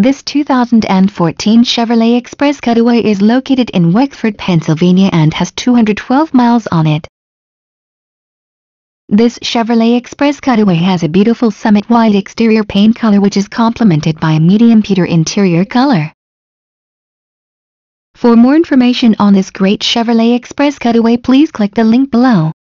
This 2014 Chevrolet Express Cutaway is located in Wexford, Pennsylvania and has 212 miles on it. This Chevrolet Express Cutaway has a beautiful summit white exterior paint color which is complemented by a medium pewter interior color. For more information on this great Chevrolet Express Cutaway, please click the link below.